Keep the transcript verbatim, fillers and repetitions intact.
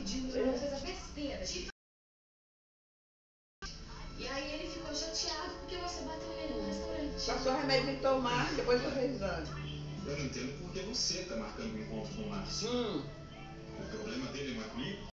pediu, ele fez a besteira. E aí ele ficou chateado porque você bateu nele no restaurante. Passou remédio de tomar, depois foi fazer exame. Eu não entendo porque você tá marcando um encontro com o Márcio. Hum. O problema dele não é comigo?